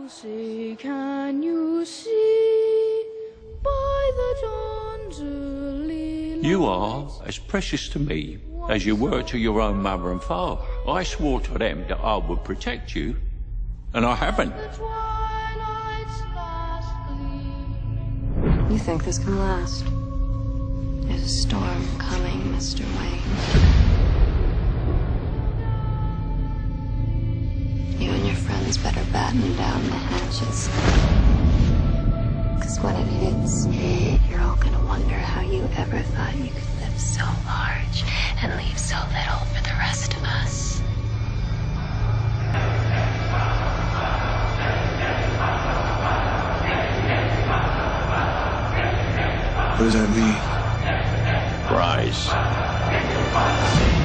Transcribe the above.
Say, can you see by the dawn's early light? You are as precious to me as you were to your own mother and father. I swore to them that I would protect you, and I haven't. The twilight's last gleam. You think this can last? There's a storm coming, Mr. Wayne. You and your friends better batten down the hatches. Because when it hits, you're all gonna wonder how you ever thought you could live so large and leave so little for the rest of us. What does that mean? Rise.